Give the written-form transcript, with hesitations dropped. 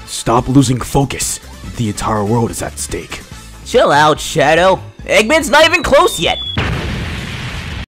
Stop losing focus. The entire world is at stake. Chill out, Shadow. Eggman's not even close yet.